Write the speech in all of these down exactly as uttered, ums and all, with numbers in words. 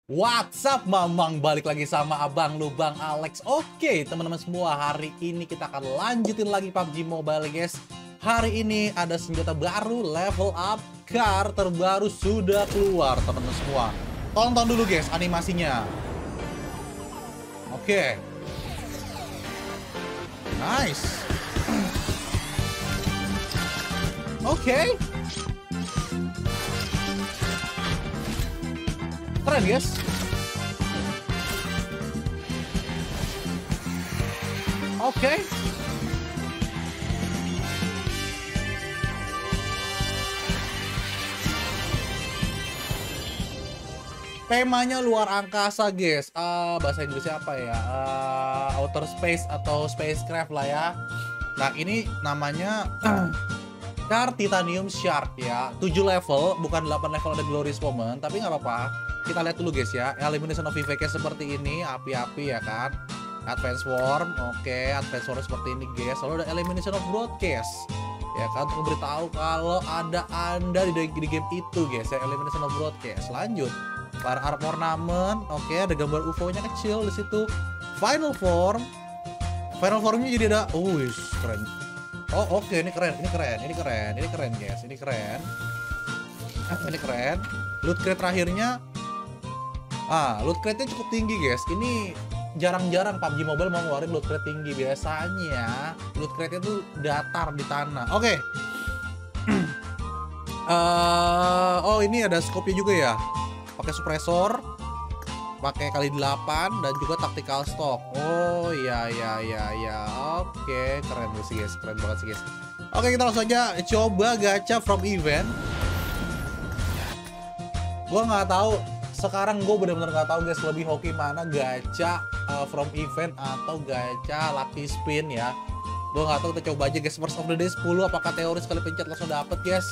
What's up Mamang, balik lagi sama abang lu Bang Alex. Oke teman-teman semua, hari ini kita akan lanjutin lagi P U B G Mobile guys. Hari ini ada senjata baru, level up, car terbaru sudah keluar teman-teman semua. Tonton dulu guys animasinya. Oke. Nice. Oke. Keren guys. Oke. Okay. Temanya luar angkasa guys. Uh, bahasa Inggrisnya apa ya? Uh, outer space atau spacecraft lah ya. Nah ini namanya uh, Car Titanium Shark ya. tujuh level, bukan delapan level ada Glorious Moment, tapi nggak apa-apa. Kita lihat dulu guys ya. Elimination of V V K seperti ini, api-api ya kan. Advance Swarm, oke, okay. Advance Swarm seperti ini guys. Lalu ada Elimination of Broadcast, ya kan, untuk memberitahu kalau ada anda di, di game itu guys ya. Elimination of Broadcast. Lanjut, Para Art Ornament, oke, okay. Ada gambar U F O-nya kecil di situ. Final Form, Final Formnya jadi ada, oh, keren. Oh, oke, okay. Ini keren, ini keren, ini keren, ini keren guys, ini keren, ini keren. Loot crate terakhirnya. Ah, loot crate-nya cukup tinggi guys. Ini jarang-jarang P U B G Mobile mau ngeluarin loot crate tinggi. Biasanya loot crate-nya tuh datar di tanah. Oke. Okay. uh, oh, ini ada scope-nya juga ya. Pakai suppressor, pakai kali delapan dan juga tactical stock. Oh, iya iya iya iya. Oke, okay. Keren sih guys. Keren banget sih guys. Oke, okay, kita langsung aja coba gacha from event. Gua nggak tahu. Sekarang gue bener-bener gak tahu guys, lebih hoki mana gacha uh, from event atau gacha lucky spin ya. Gue gak tahu, kita coba aja guys. First of the day sepuluh, apakah teori sekali pencet langsung dapet guys?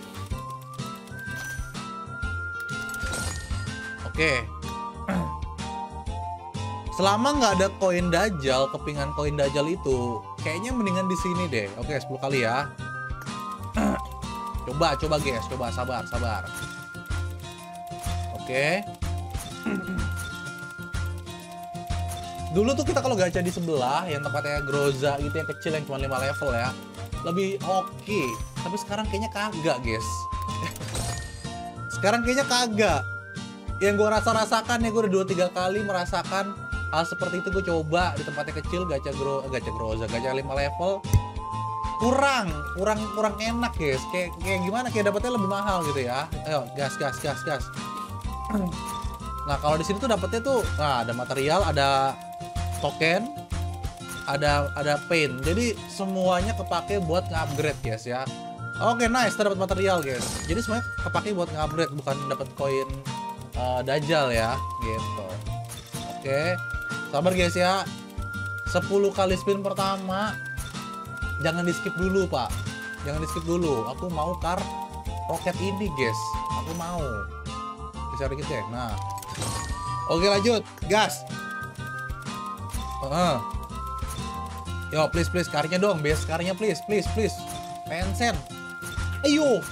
Oke. Okay. Selama nggak ada koin dajal, kepingan koin dajal itu kayaknya mendingan di sini deh. Oke, okay, sepuluh kali ya. Coba, coba guys, coba sabar, sabar. Oke. Okay. Dulu tuh kita kalau gacha di sebelah yang tempatnya Groza gitu yang kecil yang cuma lima level ya, lebih oke. Okay. Tapi sekarang kayaknya kagak, guys. Sekarang kayaknya kagak. Yang gue rasa-rasakan ya, gue udah dua tiga kali merasakan hal seperti itu. Gue coba di tempatnya kecil gacha gro gacha Groza, gacha lima level. Kurang, kurang kurang enak, guys. Kayak kayak gimana? Kayak dapetnya lebih mahal gitu ya. Ayo, gas gas gas gas. Nah kalau di sini tuh dapetnya tuh, nah ada material, ada token, ada ada paint, jadi semuanya kepake buat nge-upgrade guys ya. Oke, nice, kita dapat material guys. Jadi semuanya kepake buat nge-upgrade, bukan dapat koin uh, dajal ya, gitu. Oke, sabar guys ya. sepuluh kali spin pertama, jangan di skip dulu pak, jangan di skip dulu. Aku mau car roket ini guys, aku mau. Bisa dikit ya. Nah, oke lanjut, gas. Uh. Yo, please please karnya dong, base karnya please please please. Tencent. Ayo.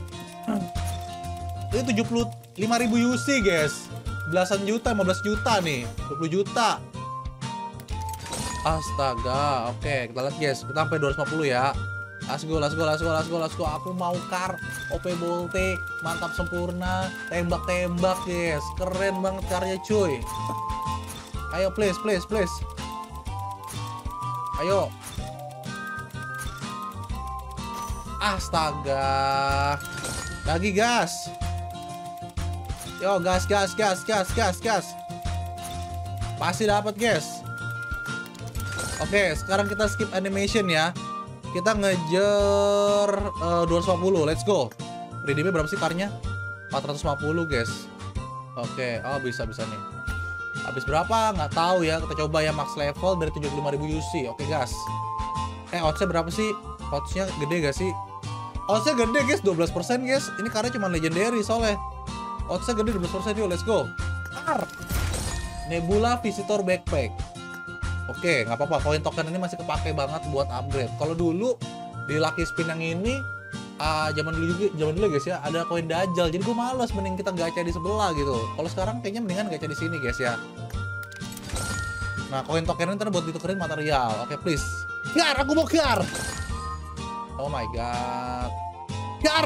Ini tujuh puluh lima ribu U C guys. Belasan juta, lima belas juta nih, dua puluh juta. Astaga. Oke, kita lihat guys. Kita sampai dua ratus lima puluh ya. Let's go, let's go, let's go, let's go, let's go. Aku mau car O P Bolte, mantap sempurna, tembak-tembak guys, keren banget karya cuy. Ayo please, please, please. Ayo. Astaga. Lagi gas. Yo, gas, gas, gas, gas, gas, gas. Pasti dapat guys. Oke, sekarang kita skip animation ya. Kita ngejar uh, dua ratus lima puluh, let's go. Redeemnya berapa sih karnya? empat ratus lima puluh guys. Oke, oh bisa bisa nih. Habis berapa? Nggak tahu ya. Kita coba ya max level dari tujuh puluh lima ribu U C. Oke gas. Eh oddsnya berapa sih? Oddsnya gede gak sih? Oddsnya gede guys, dua belas persen guys. Ini karnya cuma legendary soalnya. Oddsnya gede dua belas persen, yuk let's go. Kar Nebula Visitor Backpack. Oke, nggak apa-apa. Koin token ini masih kepake banget buat upgrade. Kalau dulu di lucky spin yang ini ah zaman dulu juga, zaman dulu guys ya, ada koin dajal. Jadi gue males, mending kita gacha di sebelah gitu. Kalau sekarang kayaknya mendingan gacha di sini guys ya. Nah, koin token ini ntar buat ditukerin material. Oke, please. Gar, aku mau gar. Oh my god. Gar.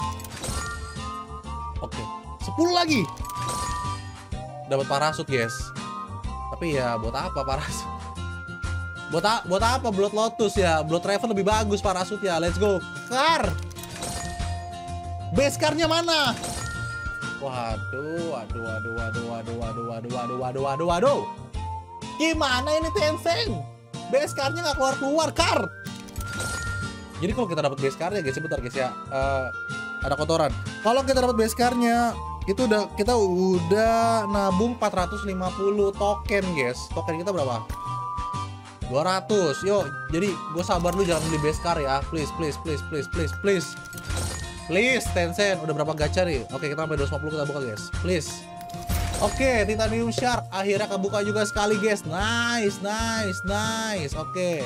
Oke, sepuluh lagi. Dapat parasut guys. Tapi ya buat apa parasut? Buat, buat apa Blood Lotus ya? Blood Raven lebih bagus parasut ya. Let's go. Gar. Base car-nya mana? Waduh, waduh, waduh, waduh, waduh, waduh, waduh, waduh, waduh, waduh, waduh. Gimana ini Tencent? Base car-nya nggak keluar-keluar, Kar. Jadi kalau kita dapat base car-nya guys, sebentar guys ya. Uh, ada kotoran. Kalau kita dapat base car-nya, itu udah kita udah nabung empat ratus lima puluh token guys. Token kita berapa? dua ratus. Yo, jadi gue sabar lu, jangan beli base car ya. Please, please, please, please, please, please. Please, Tencent. Udah berapa gacha nih? Oke, kita sampai dua ratus lima puluh kita buka guys. Please. Oke, Titanium Shard akhirnya kebuka juga sekali guys. Nice, nice, nice. Oke.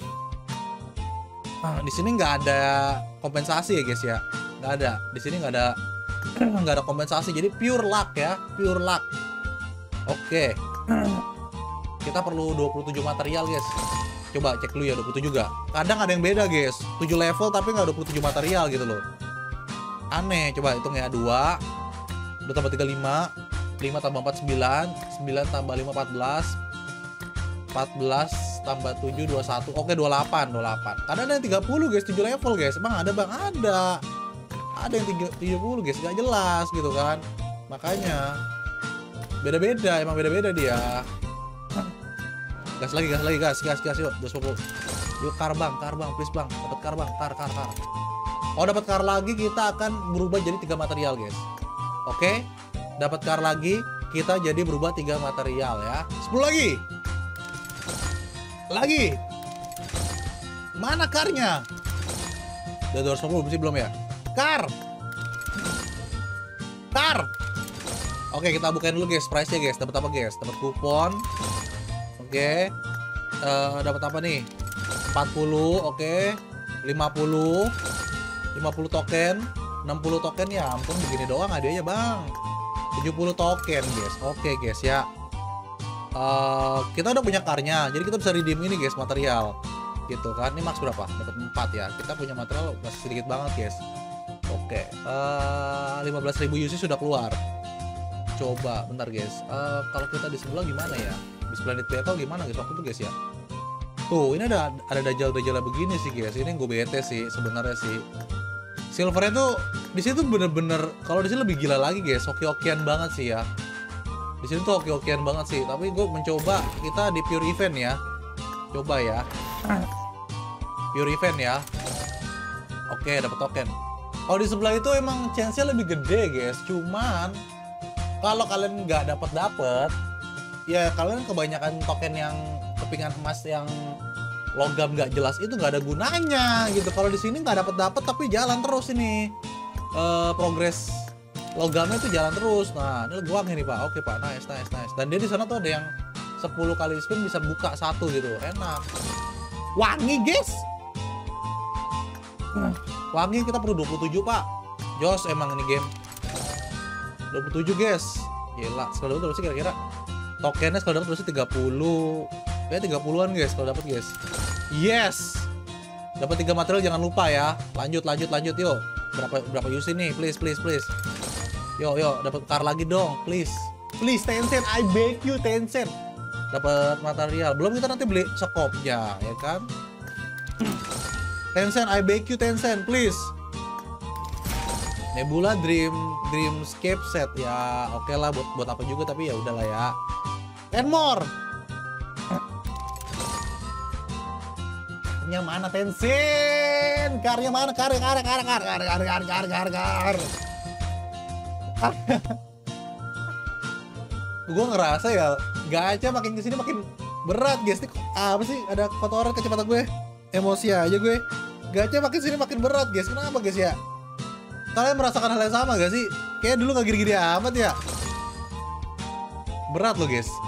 Ah, di sini nggak ada kompensasi ya guys ya. Nggak ada. Di sini nggak ada nggak ada kompensasi. Jadi pure luck ya, pure luck. Oke. Kita perlu dua puluh tujuh material guys. Coba cek dulu ya, dua puluh tujuh juga. Kadang ada yang beda guys. tujuh level tapi nggak dua puluh tujuh material gitu loh. Aneh, coba hitung ya. dua dua tambah tiga, lima. lima tambah empat, sembilan. sembilan tambah lima, empat belas. empat belas tambah tujuh, dua puluh satu. Oke, dua puluh delapan, dua puluh delapan. Kadang ada yang tiga puluh guys, tujuh level guys. Emang ada bang? Ada. Ada yang tiga puluh guys, gak jelas gitu kan. Makanya beda-beda, emang beda-beda dia. Gas lagi, gas lagi, gas, gas, gas, yuk, dua ratus lima puluh. Yuk, kar bang, kar bang, please bang, dapat kar bang, kar, kar, kar. Oh, dapat kar lagi, kita akan berubah jadi tiga material guys. Oke, dapat kar lagi, kita jadi berubah tiga material ya. sepuluh lagi, lagi. Mana karnya? Udah dua ratus lima puluh masih belum ya? Kar, kar. Oke, kita bukain dulu guys, price-nya guys. Dapat apa guys? Dapat kupon. Oke, uh, dapat apa nih? empat puluh, oke. lima puluh, lima puluh token, enam puluh token ya. Ampun, begini doang hadiahnya bang. tujuh puluh token guys. Oke guys ya. Uh, kita udah punya karnya, jadi kita bisa redeem ini guys, material. Gitu kan? Ini max berapa? Dapat empat ya. Kita punya material masih sedikit banget guys. Oke, uh, lima belas ribu U C sudah keluar. Coba bentar guys. Uh, kalau kita di sebelah gimana ya? Di Splendid Battle gimana guys waktu itu guys ya? Tuh, ini ada ada dajal-dajal begini sih guys. Ini yang gue bete sih sebenarnya sih. Silvernya tuh di situ bener-bener, kalau di sini lebih gila lagi guys. Hoki-hokian banget sih ya. Di sini tuh hoki-hokian banget sih. Tapi gue mencoba kita di pure event ya. Coba ya. Pure event ya. Oke, dapat token. Kalau di sebelah itu emang chance-nya lebih gede guys. Cuman kalau kalian nggak dapat dapat, ya kalian kebanyakan token yang kepingan emas yang logam nggak jelas itu nggak ada gunanya gitu. Kalau di sini nggak dapat dapat tapi jalan terus ini uh, progres logamnya itu jalan terus. Nah, ini gua ini pak. Oke pak, nice nice nice. Dan dia di sana tuh ada yang sepuluh kali spin bisa buka satu gitu, enak. Wangi guys. Wangi kita perlu dua puluh tujuh pak. Jos emang ini game. dua puluh tujuh guys. Gila, sekali dapat terus kira-kira. Tokennya sekali dapat terus tiga puluh. Ya tiga puluhan guys kalau dapat guys. Yes. Dapat tiga material jangan lupa ya. Lanjut lanjut lanjut yuk. Berapa berapa U C nih? Please please please. Yo yo, dapat kar lagi dong, please. Please Tencent, I beg you Tencent. Dapat material. Belum kita nanti beli skopnya, ya kan? Tencent, I beg you Tencent, please. Nebula Dream Dreamscape set ya, oke okay lah buat buat apa juga tapi ya udahlah ya. And more. Karnya mana Tencent? Karnya mana? Kar kar kar kar kar kar kar kar kar kar. Gue ngerasa ya gacha makin kesini makin berat guys. Ini apa sih? Ada kotoran kecepatan gue. Emosi aja gue. Gacha makin sini makin berat guys. Kenapa guys ya? Kalian merasakan hal yang sama gak sih? Kayak dulu gak gini-gini amat ya. Berat loh guys.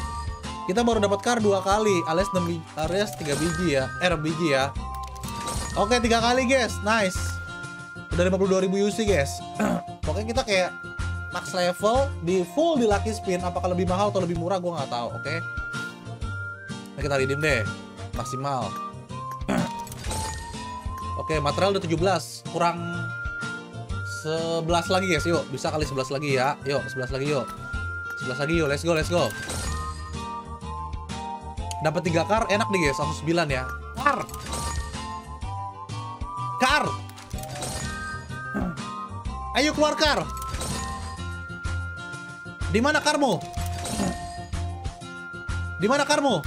Kita baru dapat kar dua kali, alias enam biji, alias tiga biji ya, eh biji ya. Oke, tiga kali guys, nice. Udah lima puluh dua ribu U C guys. Pokoknya kita kayak max level di full di lucky spin. Apakah lebih mahal atau lebih murah gue nggak tahu. Oke, nah, kita redeem deh maksimal. Oke, material udah tujuh belas, kurang sebelas lagi guys. Yuk, bisa kali sebelas lagi ya. Yuk, sebelas lagi yuk. sebelas lagi yuk, let's go, let's go. Dapat tiga kar, enak nih guys, langsung sembilan ya. Kar. Kar. Ayo keluar kar. Di mana karmu? Di mana karmu?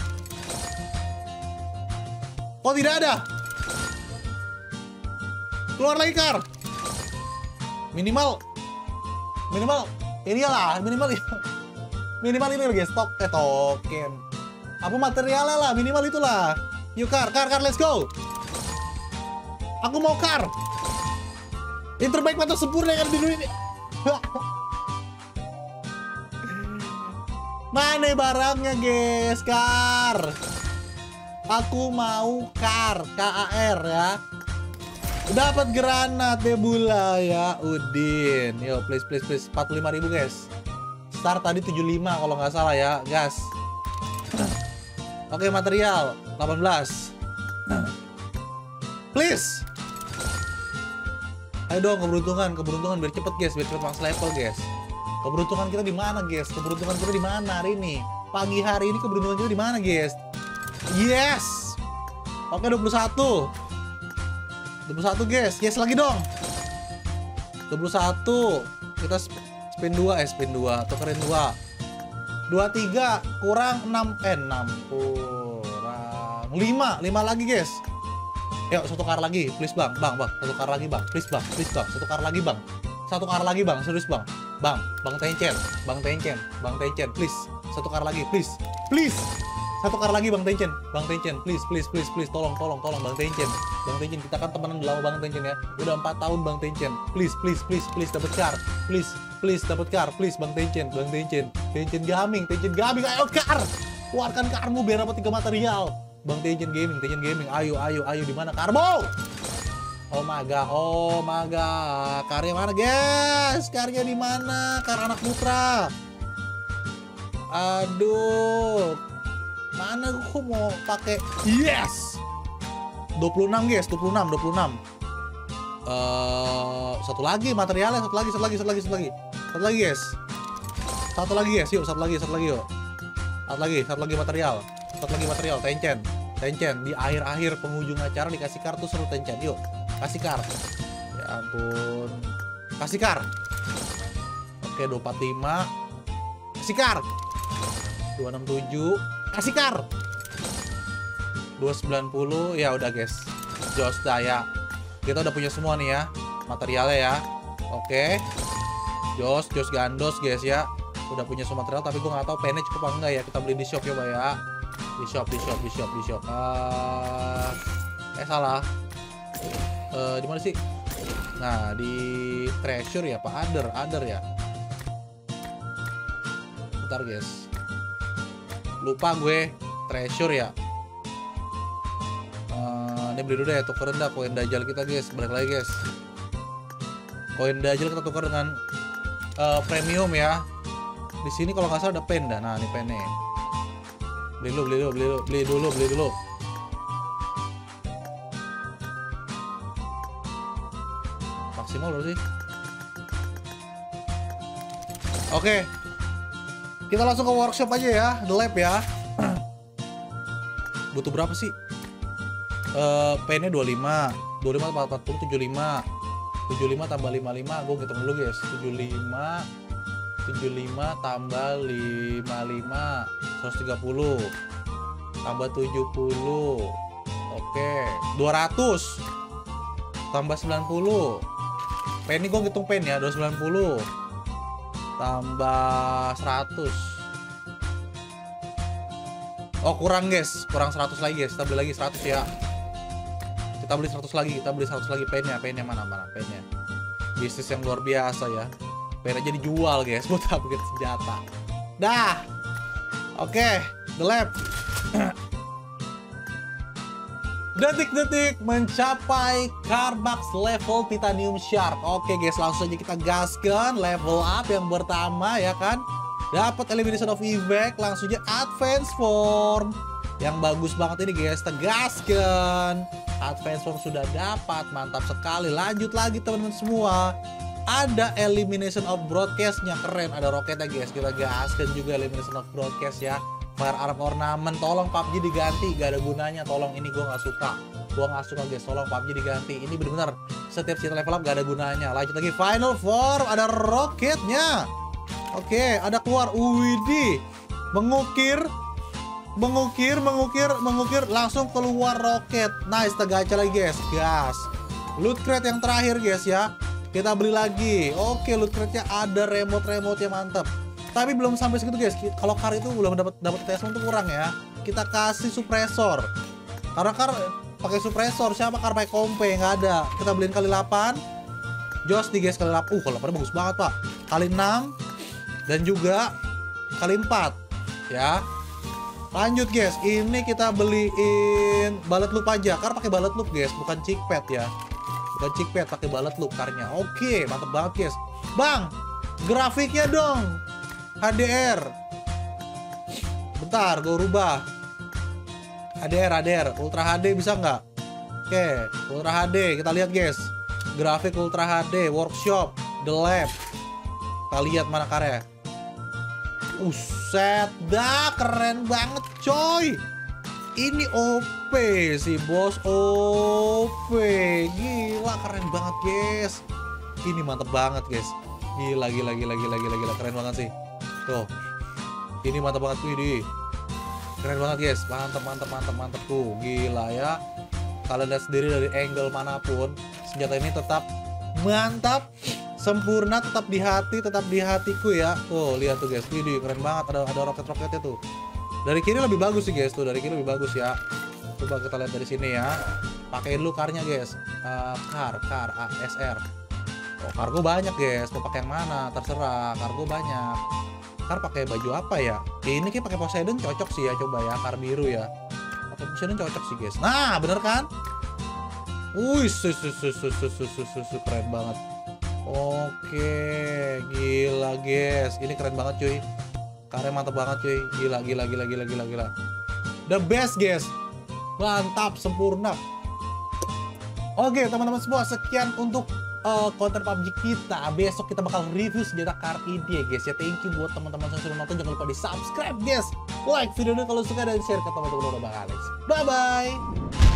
Kok tidak ada? Keluar lagi kar. Minimal minimal ini lah, minimal minimal ini guys, stok eh token. Apa materialnya lah, minimal itulah. Yuk kar, kar, kar, let's go. Aku mau kar. Yang terbaik mata sempurna yang ada di dunia ini. Mana barangnya guys, kar. Aku mau kar, K A R ya. Dapat granat Nebula ya, Udin. Yo, please, please, please. empat puluh lima ribu guys. Start tadi tujuh puluh lima kalau nggak salah ya, gas. Oke, material delapan belas. Please. Ayo dong, keberuntungan, keberuntungan biar cepet guys, biar cepet max level guys. Keberuntungan kita di mana guys? Keberuntungan kita di mana hari ini? Pagi hari ini keberuntungan kita di mana guys? Yes. Oke, dua puluh satu. dua puluh satu guys, yes lagi dong. dua puluh satu. Kita spin dua, eh spin dua, tukerin dua. dua puluh tiga kurang enam, eh enam kurang lima, lima lagi guys. Yuk, satu kar lagi, please bang, bang, bang, satu kar lagi bang, please bang, please bang, satu kar lagi bang. Satu kar lagi bang, serius bang. Bang, bang Tencen, bang Tencen, bang Tencen, please. Satu kar lagi, please. Please. Satu kar lagi Bang Tencen, Bang Tencen, please, please, please, please, tolong, tolong, tolong Bang Tencen, Bang Tencen, kita kan temenan udah lama Bang Tencen ya, udah empat tahun Bang Tencen, please, please, please, please dapat kar, please, please dapat kar, please Bang Tencen, Bang Tencen, Tencen Gaming, Tencen Gaming, ayo kar, keluarkan karmu biar dapat tiga material, Bang Tencen Gaming, Tencen Gaming, ayo, ayo, ayo, di mana karmu? Oh my god, oh my god, karya mana guys? Karya di mana? Kar anak putra. Aduh. Mana aku mau pakai? Yes. dua puluh enam guys, dua puluh enam, dua puluh enam. Uh, satu lagi materialnya, satu lagi, satu lagi, satu lagi, satu lagi. Satu lagi guys. Satu lagi guys, yuk, satu lagi, satu lagi yuk. Satu lagi, satu lagi material. Satu lagi material, Tencen. Tencen di akhir-akhir penghujung acara dikasih kartu seru Tencen. Yuk, kasih kar. Ya ampun. Kasih kar. Oke, dua empat lima. Kasih kar. dua enam tujuh. Kasih kar. dua sembilan nol. Ya udah guys. Jos dah ya. Kita udah punya semua nih ya materialnya ya. Oke. Jos, Jos gandos guys ya. Udah punya semua material tapi gue nggak tahu pennya cukup apa enggak ya. Kita beli di shop coba ya. Di shop, di shop, di shop, di shop. Uh, eh salah. Uh, di mana sih? Nah, di treasure ya, Pak. Other, other ya. Bentar guys. Lupa gue, treasure ya. Uh, ini beli dulu ya, tukerin dah koin dajal kita guys. Balik lagi guys. Koin dajal kita tukar dengan uh, premium ya. Di sini kalau nggak salah ada pen dah. Nah, ini pennya. Beli dulu, beli dulu, beli dulu, beli dulu, beli dulu. Maksimal berapa sih? Oke. Kita langsung ke workshop aja ya, the lab ya. Butuh berapa sih? Uh, P-nya dua puluh lima, dua puluh lima, empat puluh, tujuh puluh lima. tujuh puluh lima tambah lima puluh lima, gue ngitung dulu guys. tujuh puluh lima, tujuh puluh lima tambah lima puluh lima, seratus tiga puluh. Tambah tujuh puluh. Oke, dua ratus. Tambah sembilan puluh. Pen ini gue ngitung pen ya, dua ratus sembilan puluh. Tambah seratus. Oh kurang guys, kurang seratus lagi guys. Kita beli lagi seratus ya. Kita beli seratus lagi, kita beli seratus lagi pennya. Pennya mana mana pennya. Bisnis yang luar biasa ya. Pen aja dijual guys buat upgrade senjata. Dah. Oke, the lab. Detik-detik mencapai Carbox level Titanium Shard. Oke guys, langsung aja kita gaskan level up yang pertama ya kan. Dapat Elimination of Evac, langsung aja Advance Form. Yang bagus banget ini guys, tegaskan. Advance Form sudah dapat, mantap sekali. Lanjut lagi teman-teman semua. Ada Elimination of Broadcast-nya, keren. Ada roketnya guys, kita gaskan juga Elimination of Broadcast ya. Fire Arm Ornament, tolong P U B G diganti, gak ada gunanya. Tolong, ini gue gak suka. Gue gak suka guys, tolong P U B G diganti. Ini bener-bener setiap kita level up gak ada gunanya. Lanjut lagi Final Form, ada roketnya. Oke, ada keluar. Widih, mengukir, mengukir, mengukir, mengukir, langsung keluar roket. Nice, kita gacha lagi guys, gas. Loot crate yang terakhir guys ya. Kita beli lagi. Oke, loot crate-nya ada remote-remote yang mantap. Tapi belum sampai segitu guys. Kalau car itu belum dapat dapat attachment tuh kurang ya. Kita kasih suppressor. Karena car pakai suppressor, siapa car pakai kompe nggak ada. Kita beliin kali delapan. Jos nih guys, kali delapan. Uh, kalau delapan bagus banget, Pak. Kali enam dan juga kali empat ya. Lanjut guys, ini kita beliin bullet loop aja. Car pakai bullet loop guys, bukan chickpad ya. Bukan chickpad, pakai bullet loop carnya. Oke, mantep banget guys. Bang, grafiknya dong. H D R. Bentar, gue rubah. H D R, H D R, Ultra H D bisa nggak? Oke, Ultra H D, kita lihat guys. Grafik Ultra H D, Workshop, The Lab. Kita lihat mana karya. Uset, dah keren banget coy. Ini O P sih bos, O P. Gila, keren banget guys. Ini mantep banget guys. Gila, gila, gila, gila, gila, gila, keren banget sih. Tuh, ini mantap banget tuh, ini keren banget guys, mantap, mantap, mantap, mantap tuh, gila ya. Kalian lihat sendiri dari angle manapun, senjata ini tetap mantap, sempurna, tetap di hati, tetap di hatiku ya. Tuh, lihat tuh guys, ini keren banget, ada ada roket-roketnya tuh. Dari kiri lebih bagus sih guys, tuh dari kiri lebih bagus ya. Coba kita lihat dari sini ya. Pakein dulu karnya guys, uh, car, car, A S R. Oh, kargo banyak guys, mau pakai yang mana? Terserah, kargo banyak. Kar pakai baju apa ya? Ini kayak pakai Poseidon cocok sih ya, coba ya, kar biru ya. Pakai Poseidon cocok sih guys. Nah, bener kan? Wih, sus, sus, sus, sus, sus, sus, sus, sus, keren banget. Oke, gila guys, ini keren banget cuy. Karnya mantap banget cuy, gila, gila, gila, gila, gila, gila. The best guys, mantap, sempurna. Oke teman-teman semua, sekian untuk Uh, konten P U B G kita. Besok kita bakal review senjata car ini ya guys ya. Thank you buat teman-teman yang sudah nonton. Jangan lupa di subscribe guys, like video ini kalau suka, dan share ke teman-teman udah Bang Alex. Bye bye.